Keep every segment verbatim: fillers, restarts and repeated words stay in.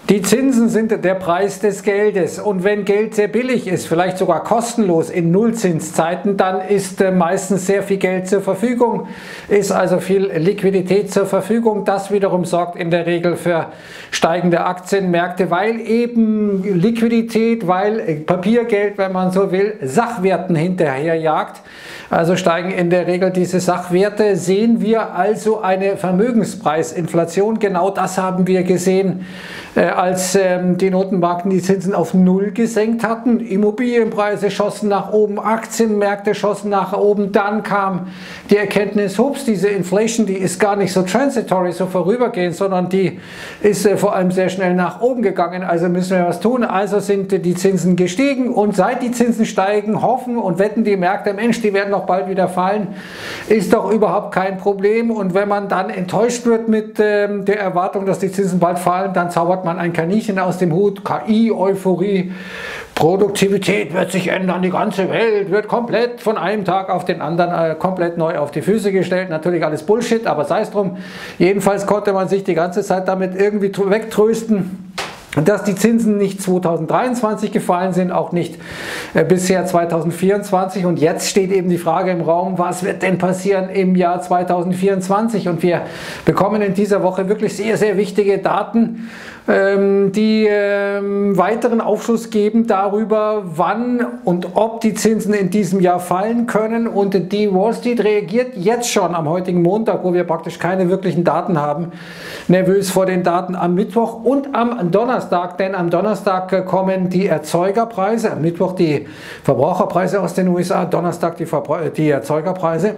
Die Zinsen sind der Preis des Geldes, und wenn Geld sehr billig ist, vielleicht sogar kostenlos in Nullzinszeiten, dann ist meistens sehr viel Geld zur Verfügung, ist also viel Liquidität zur Verfügung. Das wiederum sorgt in der Regel für steigende Aktienmärkte, weil eben Liquidität, weil Papiergeld, wenn man so will, Sachwerten hinterherjagt. Also steigen in der Regel diese Sachwerte. Sehen wir also eine Vermögenspreisinflation. Genau das haben wir gesehen, äh, als ähm, die Notenbanken die Zinsen auf Null gesenkt hatten. Immobilienpreise schossen nach oben, Aktienmärkte schossen nach oben. Dann kam die Erkenntnis, hups, diese Inflation, die ist gar nicht so transitory, so vorübergehend, sondern die ist äh, vor allem sehr schnell nach oben gegangen. Also müssen wir was tun. Also sind äh, die Zinsen gestiegen, und seit die Zinsen steigen, hoffen und wetten die Märkte, Mensch, die werden noch bald wieder fallen, ist doch überhaupt kein Problem. Und wenn man dann enttäuscht wird mit ähm, der Erwartung, dass die Zinsen bald fallen, dann zaubert man ein Kaninchen aus dem Hut, K I, Euphorie, Produktivität wird sich ändern, die ganze Welt wird komplett von einem Tag auf den anderen äh, komplett neu auf die Füße gestellt. Natürlich alles Bullshit, aber sei es drum. Jedenfalls konnte man sich die ganze Zeit damit irgendwie wegtrösten, dass die Zinsen nicht zweitausenddreiundzwanzig gefallen sind, auch nicht äh, bisher zweitausendvierundzwanzig. Und jetzt steht eben die Frage im Raum, was wird denn passieren im Jahr zweitausendvierundzwanzig? Und wir bekommen in dieser Woche wirklich sehr, sehr wichtige Daten, ähm, die ähm, weiteren Aufschluss geben darüber, wann und ob die Zinsen in diesem Jahr fallen können. Und die Wall Street reagiert jetzt schon am heutigen Montag, wo wir praktisch keine wirklichen Daten haben, nervös vor den Daten am Mittwoch und am Donnerstag. Denn am Donnerstag kommen die Erzeugerpreise, am Mittwoch die Verbraucherpreise aus den U S A, Donnerstag die, Verbra die Erzeugerpreise.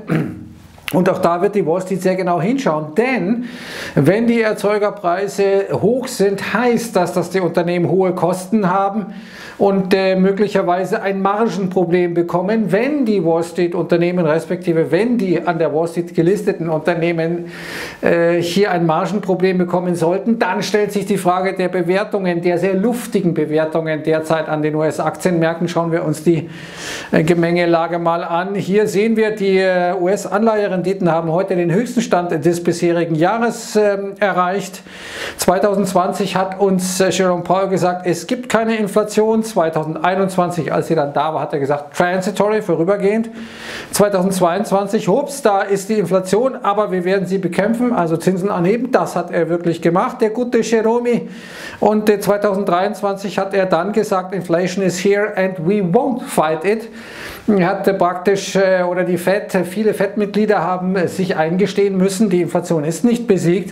Und auch da wird die Wall Street sehr genau hinschauen, denn wenn die Erzeugerpreise hoch sind, heißt das, dass die Unternehmen hohe Kosten haben und äh, möglicherweise ein Margenproblem bekommen. Wenn die Wall Street Unternehmen, respektive wenn die an der Wall Street gelisteten Unternehmen äh, hier ein Margenproblem bekommen sollten, dann stellt sich die Frage der Bewertungen, der sehr luftigen Bewertungen derzeit an den U S-Aktienmärkten. Schauen wir uns die äh, Gemengelage mal an. Hier sehen wir, die äh, U S-Anleiherenditen haben heute den höchsten Stand des bisherigen Jahres äh, erreicht. zweitausendzwanzig hat uns äh, Jerome Powell gesagt, es gibt keine Inflation. zweitausendeinundzwanzig, als sie dann da war, hat er gesagt, transitory, vorübergehend. zweitausendzweiundzwanzig, hups, da ist die Inflation, aber wir werden sie bekämpfen, also Zinsen anheben. Das hat er wirklich gemacht, der gute Jerome. Und äh, zweitausenddreiundzwanzig hat er dann gesagt, Inflation is here and we won't fight it. Er hat äh, praktisch, äh, oder die Fed, viele Fed-Mitglieder haben äh, sich eingestehen müssen, die Inflation ist nicht besiegt,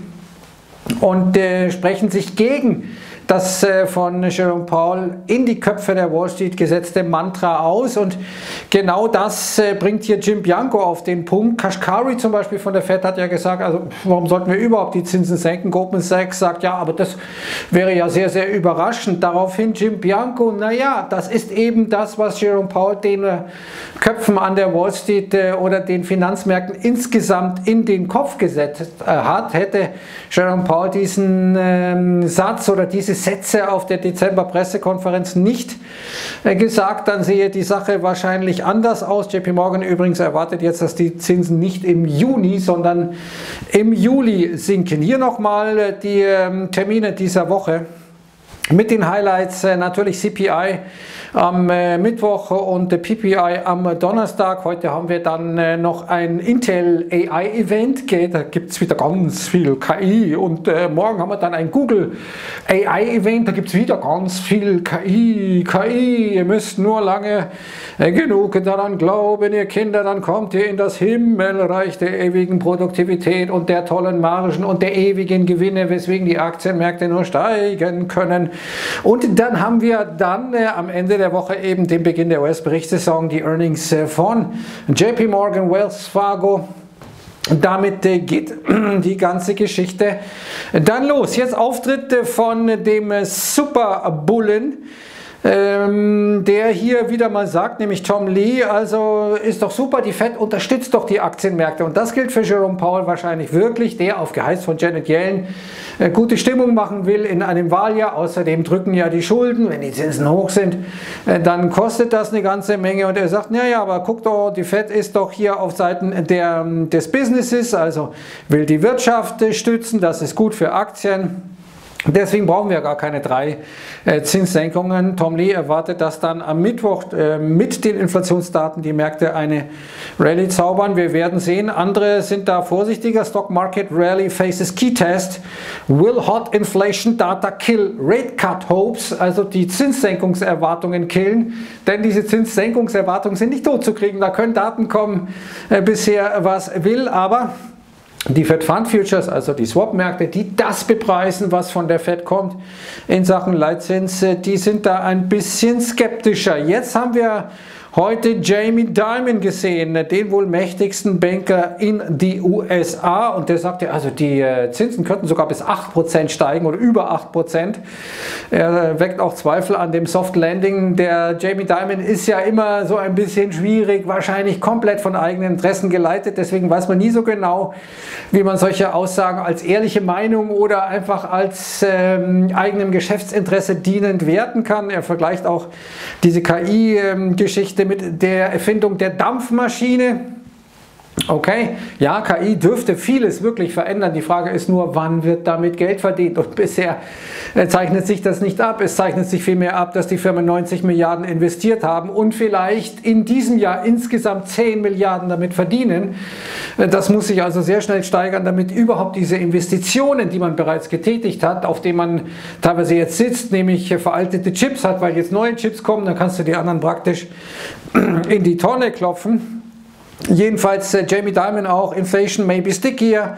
und äh, sprechen sich gegen das äh, von Jerome Powell in die Köpfe der Wall Street gesetzte Mantra aus. Und genau das äh, bringt hier Jim Bianco auf den Punkt. Kashkari zum Beispiel von der Fed hat ja gesagt, also warum sollten wir überhaupt die Zinsen senken? Goldman Sachs sagt, ja, aber das wäre ja sehr, sehr überraschend. Daraufhin Jim Bianco, naja, das ist eben das, was Jerome Powell den äh, Köpfen an der Wall Street äh, oder den Finanzmärkten insgesamt in den Kopf gesetzt äh, hat. Hätte Jerome Powell diesen ähm, Satz oder diese Sätze auf der Dezember-Pressekonferenz nicht äh, gesagt, dann sehe die Sache wahrscheinlich anders aus. J P Morgan übrigens erwartet jetzt, dass die Zinsen nicht im Juni, sondern im Juli sinken. Hier nochmal äh, die äh, Termine dieser Woche mit den Highlights, äh, natürlich C P I am äh, Mittwoch und äh, P P I am Donnerstag. Heute haben wir dann äh, noch ein Intel A I-Event, da gibt es wieder ganz viel K I, und äh, morgen haben wir dann ein Google A I-Event, da gibt es wieder ganz viel K I, K I, ihr müsst nur lange äh, genug daran glauben, ihr Kinder, dann kommt ihr in das Himmelreich der ewigen Produktivität und der tollen Margen und der ewigen Gewinne, weswegen die Aktienmärkte nur steigen können. Und dann haben wir dann äh, am Ende der Woche eben den Beginn der U S-Berichtssaison, die Earnings äh, von J P Morgan, Wells Fargo. Und damit äh, geht die ganze Geschichte dann los. Jetzt Auftritte von dem äh, Superbullen, ähm, der hier wieder mal sagt, nämlich Tom Lee, also ist doch super, die Fed unterstützt doch die Aktienmärkte. Und das gilt für Jerome Powell wahrscheinlich wirklich, der auf Geheiß von Janet Yellen äh, gute Stimmung machen will in einem Wahljahr. Außerdem drücken ja die Schulden, wenn die Zinsen hoch sind, äh, dann kostet das eine ganze Menge. Und er sagt, naja, aber guck doch, die Fed ist doch hier auf Seiten der, des Businesses, also will die Wirtschaft äh, stützen, das ist gut für Aktien. Deswegen brauchen wir gar keine drei äh, Zinssenkungen. Tom Lee erwartet, dass dann am Mittwoch äh, mit den Inflationsdaten die Märkte eine Rallye zaubern. Wir werden sehen. Andere sind da vorsichtiger. Stock Market Rally faces key test. Will hot inflation data kill rate cut hopes? Also die Zinssenkungserwartungen killen. Denn diese Zinssenkungserwartungen sind nicht tot zu kriegen. Da können Daten kommen, äh, bisher was will, aber die Fed Fund Futures, also die Swap-Märkte, die das bepreisen, was von der Fed kommt in Sachen Leitzins, die sind da ein bisschen skeptischer. Jetzt haben wir heute Jamie Dimon gesehen, den wohl mächtigsten Banker in die U S A, und der sagte, also die Zinsen könnten sogar bis acht Prozent steigen oder über acht Prozent. Er weckt auch Zweifel an dem Soft Landing. Der Jamie Dimon ist ja immer so ein bisschen schwierig, wahrscheinlich komplett von eigenen Interessen geleitet, deswegen weiß man nie so genau, wie man solche Aussagen als ehrliche Meinung oder einfach als ähm, eigenem Geschäftsinteresse dienend werten kann. Er vergleicht auch diese K I-Geschichte mit der Erfindung der Dampfmaschine. Okay, ja, K I dürfte vieles wirklich verändern. Die Frage ist nur, wann wird damit Geld verdient? Und bisher zeichnet sich das nicht ab. Es zeichnet sich vielmehr ab, dass die Firmen neunzig Milliarden investiert haben und vielleicht in diesem Jahr insgesamt zehn Milliarden damit verdienen. Das muss sich also sehr schnell steigern, damit überhaupt diese Investitionen, die man bereits getätigt hat, auf denen man teilweise jetzt sitzt, nämlich veraltete Chips hat, weil jetzt neue Chips kommen, dann kannst du die anderen praktisch in die Tonne klopfen. Jedenfalls äh, Jamie Dimon auch, Inflation may be stickier,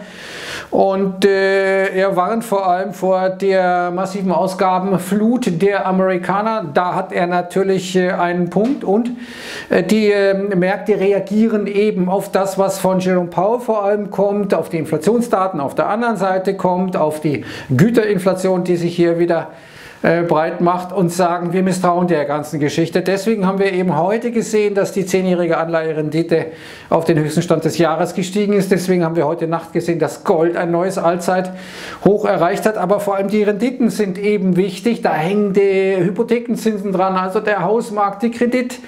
und äh, er warnt vor allem vor der massiven Ausgabenflut der Amerikaner. Da hat er natürlich äh, einen Punkt, und äh, die äh, Märkte reagieren eben auf das, was von Jerome Powell vor allem kommt, auf die Inflationsdaten auf der anderen Seite kommt, auf die Güterinflation, die sich hier wieder breit macht, und sagen, wir misstrauen der ganzen Geschichte. Deswegen haben wir eben heute gesehen, dass die zehnjährige Anleiherendite auf den höchsten Stand des Jahres gestiegen ist. Deswegen haben wir heute Nacht gesehen, dass Gold ein neues Allzeithoch erreicht hat. Aber vor allem die Renditen sind eben wichtig. Da hängen die Hypothekenzinsen dran, also der Hausmarkt, die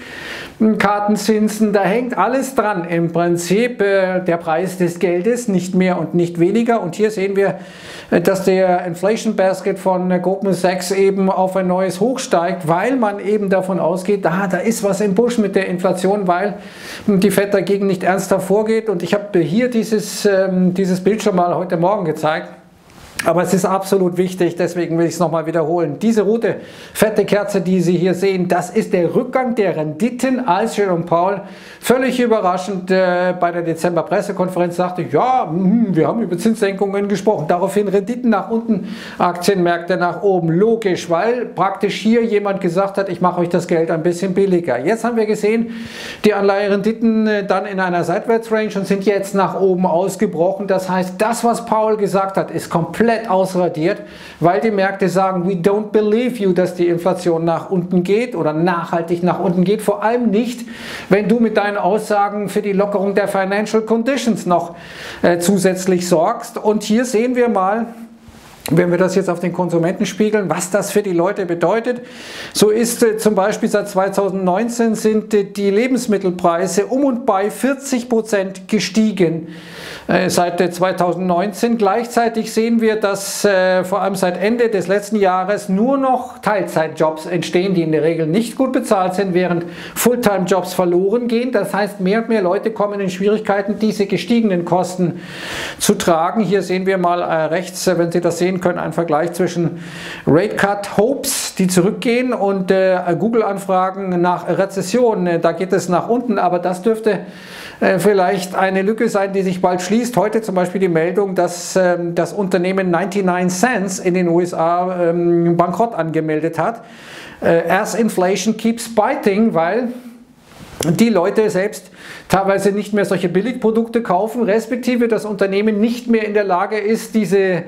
Kreditkartenzinsen, da hängt alles dran. Im Prinzip äh, der Preis des Geldes, nicht mehr und nicht weniger. Und hier sehen wir, äh, dass der Inflation Basket von äh, Goldman Sachs eben auf ein neues Hoch steigt, weil man eben davon ausgeht, da, da ist was im Busch mit der Inflation, weil die Fed dagegen nicht ernsthaft vorgeht. Und ich habe hier dieses, ähm, dieses Bild schon mal heute Morgen gezeigt. Aber es ist absolut wichtig, deswegen will ich es nochmal wiederholen. Diese rote, fette Kerze, die Sie hier sehen, das ist der Rückgang der Renditen, als Jerome Powell völlig überraschend äh, bei der Dezember-Pressekonferenz sagte, ja, mh, wir haben über Zinssenkungen gesprochen. Daraufhin Renditen nach unten, Aktienmärkte nach oben. Logisch, weil praktisch hier jemand gesagt hat, ich mache euch das Geld ein bisschen billiger. Jetzt haben wir gesehen, die Anleiherenditen äh, dann in einer Seitwärtsrange und sind jetzt nach oben ausgebrochen. Das heißt, das, was Powell gesagt hat, ist komplett ausradiert, weil die Märkte sagen, we don't believe you, dass die Inflation nach unten geht oder nachhaltig nach unten geht, vor allem nicht, wenn du mit deinen Aussagen für die Lockerung der Financial Conditions noch äh, zusätzlich sorgst. Und hier sehen wir mal, wenn wir das jetzt auf den Konsumenten spiegeln, was das für die Leute bedeutet. So ist äh, zum Beispiel seit zweitausendneunzehn sind äh, die Lebensmittelpreise um und bei vierzig Prozent gestiegen. Äh, seit äh, zweitausendneunzehn. Gleichzeitig sehen wir, dass äh, vor allem seit Ende des letzten Jahres nur noch Teilzeitjobs entstehen, die in der Regel nicht gut bezahlt sind, während Fulltime-Jobs verloren gehen. Das heißt, mehr und mehr Leute kommen in Schwierigkeiten, diese gestiegenen Kosten zu tragen. Hier sehen wir mal äh, rechts, äh, wenn Sie das sehen können, einen Vergleich zwischen Rate Cut Hopes, die zurückgehen, und äh, Google-Anfragen nach Rezession. Äh, da geht es nach unten, aber das dürfte äh, vielleicht eine Lücke sein, die sich bald schließt. Heute zum Beispiel die Meldung, dass ähm, das Unternehmen neunundneunzig Cents in den U S A ähm, Bankrott angemeldet hat. Äh, as inflation keeps biting, weil die Leute selbst teilweise nicht mehr solche Billigprodukte kaufen, respektive das Unternehmen nicht mehr in der Lage ist, diese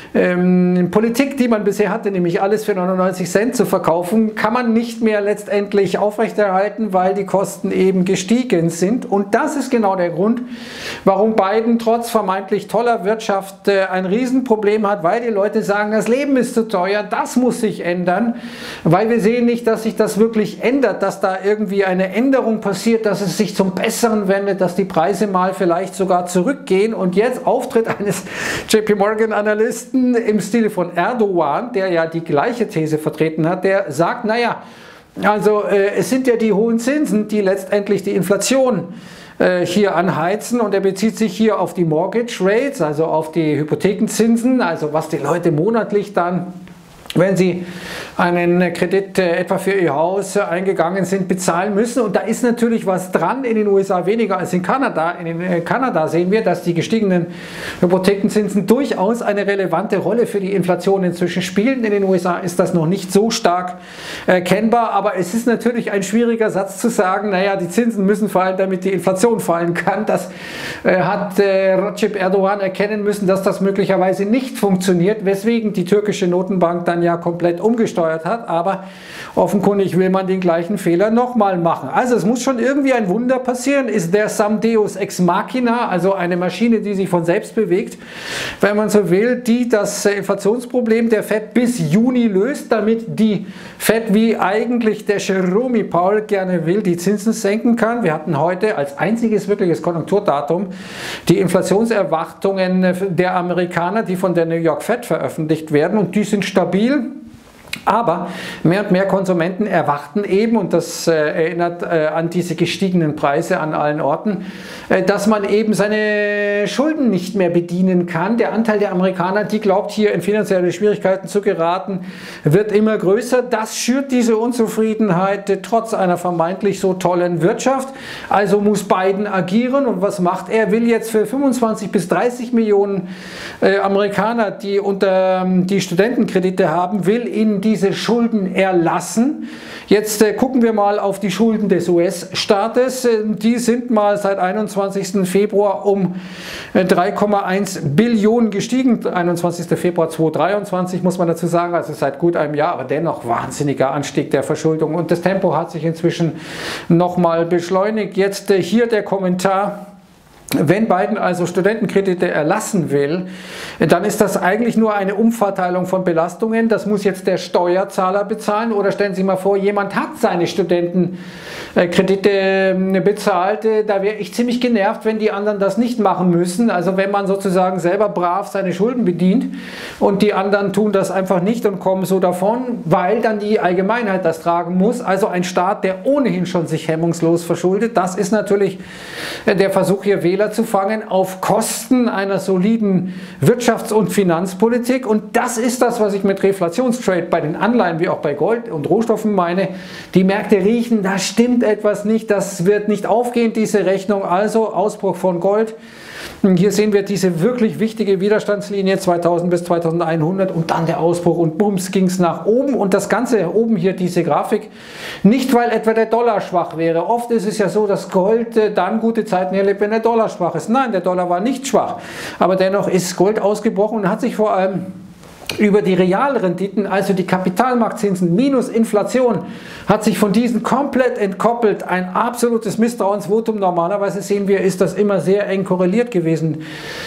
Ähm, Politik, die man bisher hatte, nämlich alles für neunundneunzig Cent zu verkaufen, kann man nicht mehr letztendlich aufrechterhalten, weil die Kosten eben gestiegen sind. Und das ist genau der Grund, warum Biden trotz vermeintlich toller Wirtschaft äh, ein Riesenproblem hat, weil die Leute sagen, das Leben ist zu teuer, das muss sich ändern, weil wir sehen nicht, dass sich das wirklich ändert, dass da irgendwie eine Änderung passiert, dass es sich zum Besseren wendet, dass die Preise mal vielleicht sogar zurückgehen. Und jetzt Auftritt eines J P Morgan Analysten, Analysten im Stile von Erdogan, der ja die gleiche These vertreten hat, der sagt, naja, also äh, es sind ja die hohen Zinsen, die letztendlich die Inflation äh, hier anheizen, und er bezieht sich hier auf die Mortgage Rates, also auf die Hypothekenzinsen, also was die Leute monatlich dann, wenn sie einen Kredit äh, etwa für ihr Haus äh, eingegangen sind, bezahlen müssen. Und da ist natürlich was dran, in den U S A weniger als in Kanada. In den, äh, Kanada sehen wir, dass die gestiegenen Hypothekenzinsen durchaus eine relevante Rolle für die Inflation inzwischen spielen. In den U S A ist das noch nicht so stark erkennbar, aber es ist natürlich ein schwieriger Satz zu sagen, naja, die Zinsen müssen fallen, damit die Inflation fallen kann. Das äh, hat äh, Recep Erdogan erkennen müssen, dass das möglicherweise nicht funktioniert, weswegen die türkische Notenbank dann ja komplett umgesteuert hat, aber offenkundig will man den gleichen Fehler nochmal machen. Also es muss schon irgendwie ein Wunder passieren. Ist der some Deus ex machina, also eine Maschine, die sich von selbst bewegt, wenn man so will, die das Inflationsproblem der Fed bis Juni löst, damit die Fed, wie eigentlich der Jerome Powell gerne will, die Zinsen senken kann. Wir hatten heute als einziges wirkliches Konjunkturdatum die Inflationserwartungen der Amerikaner, die von der New York Fed veröffentlicht werden, und die sind stabil. Aber mehr und mehr Konsumenten erwarten eben, und das äh, erinnert äh, an diese gestiegenen Preise an allen Orten, äh, dass man eben seine Schulden nicht mehr bedienen kann. Der Anteil der Amerikaner, die glaubt, hier in finanzielle Schwierigkeiten zu geraten, wird immer größer. Das schürt diese Unzufriedenheit äh, trotz einer vermeintlich so tollen Wirtschaft. Also muss Biden agieren, und was macht er? Er will jetzt für fünfundzwanzig bis dreißig Millionen äh, Amerikaner, die unter ähm, die Studentenkredite haben, will ihnen diese Schulden erlassen. Jetzt äh, gucken wir mal auf die Schulden des U S-Staates. Äh, die sind mal seit einundzwanzigsten Februar um äh, drei Komma eins Billionen gestiegen. einundzwanzigsten Februar zweitausenddreiundzwanzig muss man dazu sagen, also seit gut einem Jahr, aber dennoch wahnsinniger Anstieg der Verschuldung. Und das Tempo hat sich inzwischen nochmal beschleunigt. Jetzt äh, hier der Kommentar: Wenn Biden also Studentenkredite erlassen will, dann ist das eigentlich nur eine Umverteilung von Belastungen. Das muss jetzt der Steuerzahler bezahlen. Oder stellen Sie mal vor, jemand hat seine Studentenkredite bezahlt. Da wäre ich ziemlich genervt, wenn die anderen das nicht machen müssen. Also wenn man sozusagen selber brav seine Schulden bedient und die anderen tun das einfach nicht und kommen so davon, weil dann die Allgemeinheit das tragen muss. Also ein Staat, der ohnehin schon sich hemmungslos verschuldet. Das ist natürlich der Versuch, hier Wähler zu fangen auf Kosten einer soliden Wirtschafts- und Finanzpolitik. Und das ist das, was ich mit Reflationstrade bei den Anleihen wie auch bei Gold und Rohstoffen meine. Die Märkte riechen, da stimmt etwas nicht, das wird nicht aufgehen, diese Rechnung. Also Ausbruch von Gold. Hier sehen wir diese wirklich wichtige Widerstandslinie zweitausend bis zweitausendeinhundert und dann der Ausbruch, und bums ging es nach oben. Und das Ganze oben hier, diese Grafik, nicht weil etwa der Dollar schwach wäre. Oft ist es ja so, dass Gold dann gute Zeiten erlebt, wenn der Dollar schwach ist. Nein, der Dollar war nicht schwach, aber dennoch ist Gold ausgebrochen und hat sich vor allem über die Realrenditen, also die Kapitalmarktzinsen minus Inflation, hat sich von diesen komplett entkoppelt. Ein absolutes Misstrauensvotum. Normalerweise sehen wir, ist das immer sehr eng korreliert gewesen,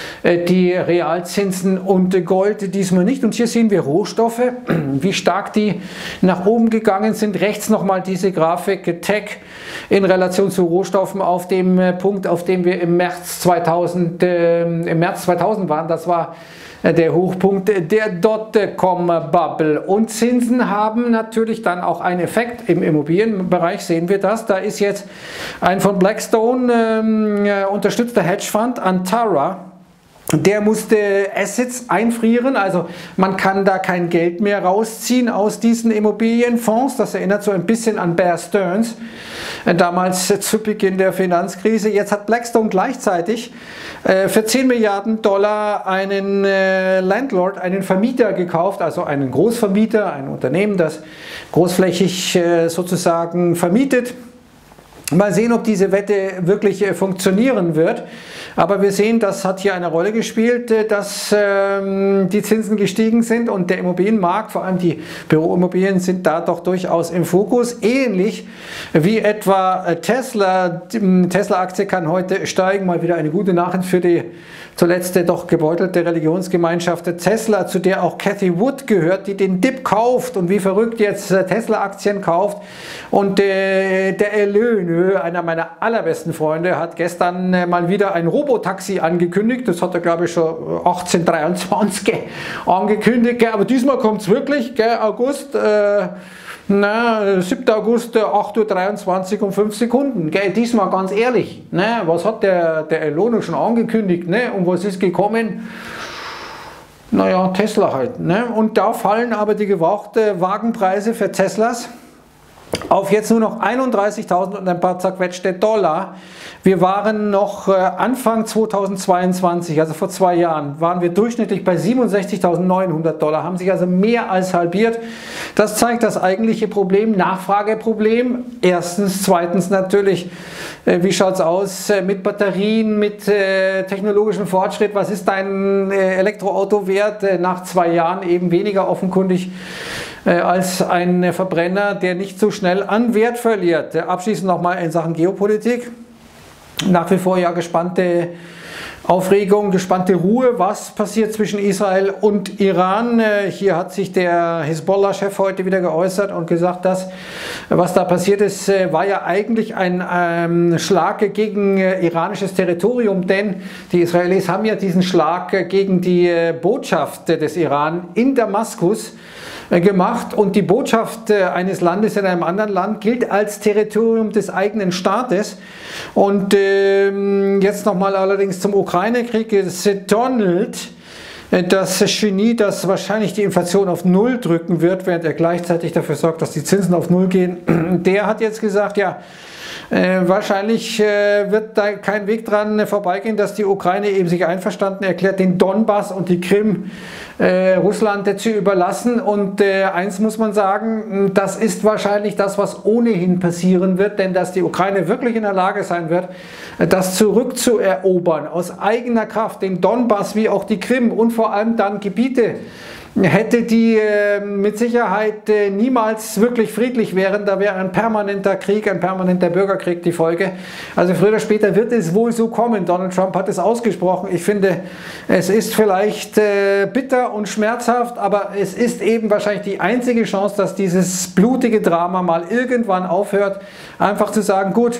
die Realzinsen und Gold, diesmal nicht. Und hier sehen wir Rohstoffe, wie stark die nach oben gegangen sind. Rechts nochmal diese Grafik, Tech in Relation zu Rohstoffen auf dem Punkt, auf dem wir im März zweitausend, äh, im März zweitausend waren. Das war der Hochpunkt der Dotcom-Bubble. Und Zinsen haben natürlich dann auch einen Effekt. Im Immobilienbereich sehen wir das. Da ist jetzt ein von Blackstone ähm, unterstützter Hedgefonds, Antara. Der musste Assets einfrieren, also man kann da kein Geld mehr rausziehen aus diesen Immobilienfonds. Das erinnert so ein bisschen an Bear Stearns, damals zu Beginn der Finanzkrise. Jetzt hat Blackstone gleichzeitig für zehn Milliarden Dollar einen Landlord, einen Vermieter gekauft, also einen Großvermieter, ein Unternehmen, das großflächig sozusagen vermietet. Mal sehen, ob diese Wette wirklich funktionieren wird. Aber wir sehen, das hat hier eine Rolle gespielt, dass ähm, die Zinsen gestiegen sind und der Immobilienmarkt, vor allem die Büroimmobilien, sind da doch durchaus im Fokus. Ähnlich wie etwa Tesla. Die Tesla-Aktie kann heute steigen. Mal wieder eine gute Nachricht für die zuletzt doch gebeutelte Religionsgemeinschaft Tesla, zu der auch Cathy Wood gehört, die den Dip kauft und wie verrückt jetzt Tesla-Aktien kauft und äh, der Erlös Molyneux, einer meiner allerbesten Freunde, hat gestern äh, mal wieder ein Robotaxi angekündigt. Das hat er, glaube ich, schon achtzehnhundertdreiundzwanzig angekündigt. Gell? Aber diesmal kommt es wirklich, gell? August, äh, na, siebter August, acht Uhr dreiundzwanzig und fünf Sekunden. Gell? Diesmal ganz ehrlich, ne? Was hat der, der Elon schon angekündigt, ne? Und was ist gekommen? Naja, Tesla halt. Ne? Und da fallen aber die gebrauchten Wagenpreise für Teslas auf jetzt nur noch einunddreißigtausend und ein paar zerquetschte Dollar. Wir waren noch Anfang zweitausendzweiundzwanzig, also vor zwei Jahren, waren wir durchschnittlich bei siebenundsechzigtausendneunhundert Dollar, haben sich also mehr als halbiert. Das zeigt das eigentliche Problem, Nachfrageproblem. Erstens, zweitens natürlich, wie schaut es aus mit Batterien, mit technologischem Fortschritt? Was ist dein Elektroauto wert? Nach zwei Jahren eben weniger offenkundig als ein Verbrenner, der nicht so schnell an Wert verliert. Abschließend nochmal in Sachen Geopolitik. Nach wie vor ja gespannte Aufregung, gespannte Ruhe. Was passiert zwischen Israel und Iran? Hier hat sich der Hisbollah-Chef heute wieder geäußert und gesagt, dass was da passiert ist, war ja eigentlich ein ähm, Schlag gegen äh, iranisches Territorium, denn die Israelis haben ja diesen Schlag gegen die äh, Botschaft des Iran in Damaskus gemacht und die Botschaft eines Landes in einem anderen Land gilt als Territorium des eigenen Staates. Und äh, jetzt nochmal allerdings zum Ukraine-Krieg. Donald, das Genie, das wahrscheinlich die Inflation auf Null drücken wird, während er gleichzeitig dafür sorgt, dass die Zinsen auf Null gehen, der hat jetzt gesagt, ja, Äh, wahrscheinlich äh, wird da kein Weg dran äh, vorbeigehen, dass die Ukraine eben sich einverstanden erklärt, den Donbass und die Krim äh, Russland äh, zu überlassen. Und äh, eins muss man sagen, das ist wahrscheinlich das, was ohnehin passieren wird, denn dass die Ukraine wirklich in der Lage sein wird, äh, das zurückzuerobern, aus eigener Kraft, den Donbass wie auch die Krim und vor allem dann Gebiete, hätte die äh, mit Sicherheit äh, niemals wirklich friedlich wären, da wäre ein permanenter Krieg, ein permanenter Bürgerkrieg die Folge. Also früher oder später wird es wohl so kommen. Donald Trump hat es ausgesprochen. Ich finde, es ist vielleicht äh, bitter und schmerzhaft, aber es ist eben wahrscheinlich die einzige Chance, dass dieses blutige Drama mal irgendwann aufhört. Einfach zu sagen, gut,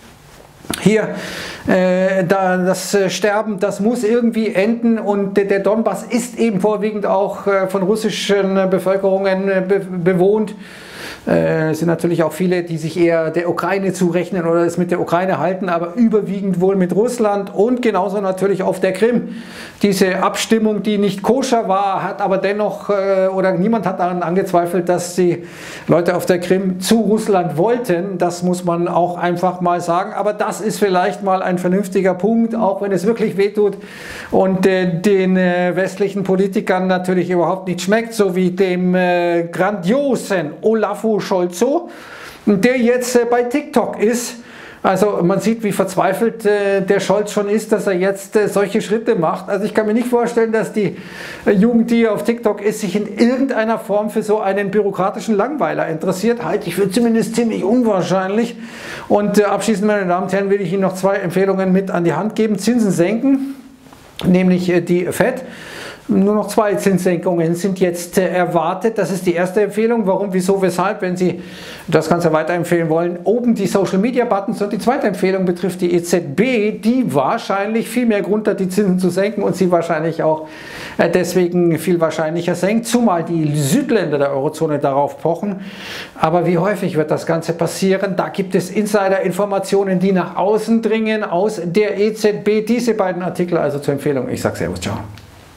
hier, äh, da, das äh, Sterben, das muss irgendwie enden und der, der Donbass ist eben vorwiegend auch äh, von russischen äh, Bevölkerungen äh, be bewohnt. Äh, es sind natürlich auch viele, die sich eher der Ukraine zurechnen oder es mit der Ukraine halten, aber überwiegend wohl mit Russland und genauso natürlich auf der Krim. Diese Abstimmung, die nicht koscher war, hat aber dennoch, äh, oder niemand hat daran angezweifelt, dass die Leute auf der Krim zu Russland wollten. Das muss man auch einfach mal sagen. Aber das ist vielleicht mal ein vernünftiger Punkt, auch wenn es wirklich wehtut und äh, den äh, westlichen Politikern natürlich überhaupt nicht schmeckt, so wie dem äh, grandiosen Olafur Scholzo, der jetzt äh, bei TikTok ist. Also man sieht, wie verzweifelt äh, der Scholz schon ist, dass er jetzt äh, solche Schritte macht. Also ich kann mir nicht vorstellen, dass die äh, Jugend, die auf TikTok ist, sich in irgendeiner Form für so einen bürokratischen Langweiler interessiert. Halte ich für zumindest ziemlich unwahrscheinlich. Und äh, abschließend, meine Damen und Herren, will ich Ihnen noch zwei Empfehlungen mit an die Hand geben. Zinsen senken, nämlich äh, die Fed. Nur noch zwei Zinssenkungen sind jetzt äh, erwartet. Das ist die erste Empfehlung. Warum, wieso, weshalb, wenn Sie das Ganze weiterempfehlen wollen. Oben die Social Media Buttons. Und die zweite Empfehlung betrifft die E Z B, die wahrscheinlich viel mehr Grund hat, die Zinsen zu senken und sie wahrscheinlich auch äh, deswegen viel wahrscheinlicher senkt, zumal die Südländer der Eurozone darauf pochen. Aber wie häufig wird das Ganze passieren? Da gibt es Insider-Informationen, die nach außen dringen aus der E Z B. Diese beiden Artikel also zur Empfehlung. Ich sage Servus, ciao.